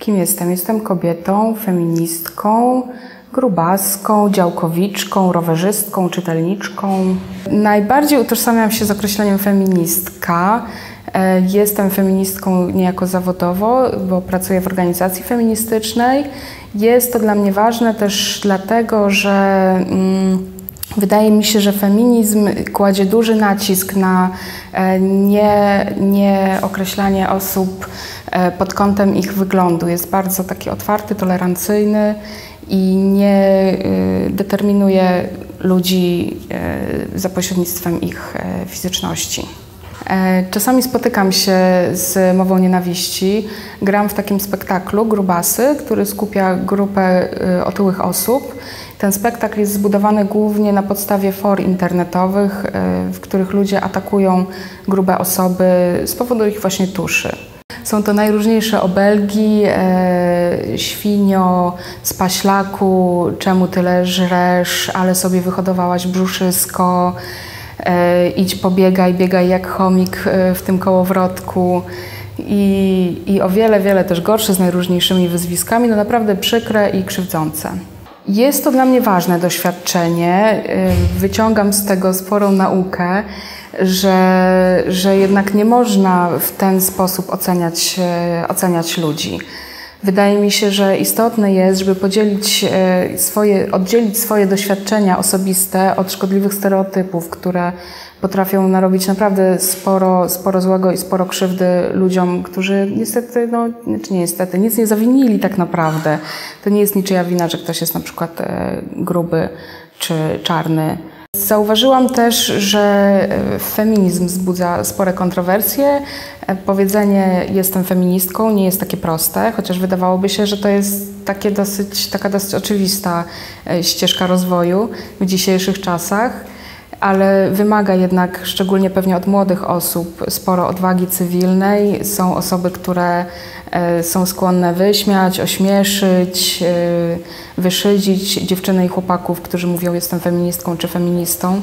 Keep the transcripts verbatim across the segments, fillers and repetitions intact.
Kim jestem? Jestem kobietą, feministką, grubaską, działkowiczką, rowerzystką, czytelniczką. Najbardziej utożsamiam się z określeniem feministka. Jestem feministką niejako zawodowo, bo pracuję w organizacji feministycznej. Jest to dla mnie ważne też dlatego, że mm, wydaje mi się, że feminizm kładzie duży nacisk na nie, nie określanie osób pod kątem ich wyglądu. Jest bardzo taki otwarty, tolerancyjny i nie determinuje ludzi za pośrednictwem ich fizyczności. Czasami spotykam się z mową nienawiści. Gram w takim spektaklu Grubasy, który skupia grupę otyłych osób. Ten spektakl jest zbudowany głównie na podstawie for internetowych, w których ludzie atakują grube osoby z powodu ich właśnie tuszy. Są to najróżniejsze obelgi, e, świnio, spaślaku, czemu tyle żresz, ale sobie wyhodowałaś brzuszysko, e, idź pobiegaj, biegaj jak chomik e, w tym kołowrotku. I, I o wiele, wiele też gorsze z najróżniejszymi wyzwiskami, no naprawdę przykre i krzywdzące. Jest to dla mnie ważne doświadczenie, wyciągam z tego sporą naukę, że, że jednak nie można w ten sposób oceniać, oceniać ludzi. Wydaje mi się, że istotne jest, żeby podzielić swoje, oddzielić swoje doświadczenia osobiste od szkodliwych stereotypów, które potrafią narobić naprawdę sporo, sporo złego i sporo krzywdy ludziom, którzy niestety, no czy nie niestety, nic nie zawinili tak naprawdę. To nie jest niczyja wina, że ktoś jest na przykład gruby czy czarny. Zauważyłam też, że feminizm wzbudza spore kontrowersje. Powiedzenie jestem feministką nie jest takie proste, chociaż wydawałoby się, że to jest takie dosyć, taka dosyć oczywista ścieżka rozwoju w dzisiejszych czasach, ale wymaga jednak, szczególnie pewnie od młodych osób, sporo odwagi cywilnej. Są osoby, które są skłonne wyśmiać, ośmieszyć, wyszydzić dziewczyny i chłopaków, którzy mówią jestem feministką czy feministą.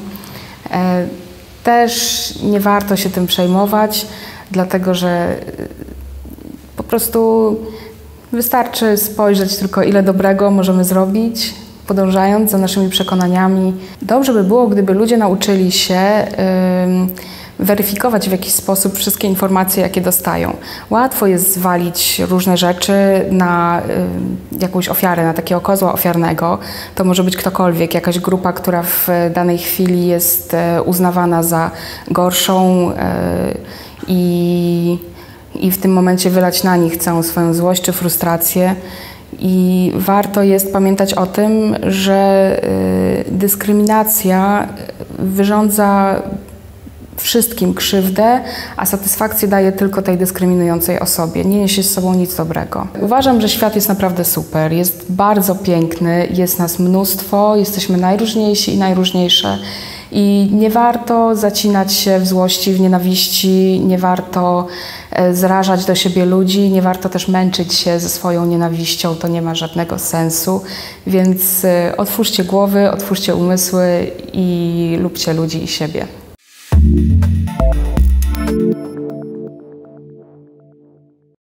Też nie warto się tym przejmować, dlatego że po prostu wystarczy spojrzeć tylko, ile dobrego możemy zrobić, podążając za naszymi przekonaniami. Dobrze by było, gdyby ludzie nauczyli się yy, weryfikować w jakiś sposób wszystkie informacje, jakie dostają. Łatwo jest zwalić różne rzeczy na yy, jakąś ofiarę, na takiego kozła ofiarnego. To może być ktokolwiek, jakaś grupa, która w danej chwili jest yy, uznawana za gorszą yy, i, i w tym momencie wylać na nich całą swoją złość czy frustrację. I warto jest pamiętać o tym, że y, dyskryminacja wyrządza wszystkim krzywdę, a satysfakcję daje tylko tej dyskryminującej osobie. Nie niesie z sobą nic dobrego. Uważam, że świat jest naprawdę super, jest bardzo piękny, jest nas mnóstwo, jesteśmy najróżniejsi i najróżniejsze. I nie warto zacinać się w złości, w nienawiści, nie warto zrażać do siebie ludzi, nie warto też męczyć się ze swoją nienawiścią, to nie ma żadnego sensu. Więc otwórzcie głowy, otwórzcie umysły i lubcie ludzi i siebie.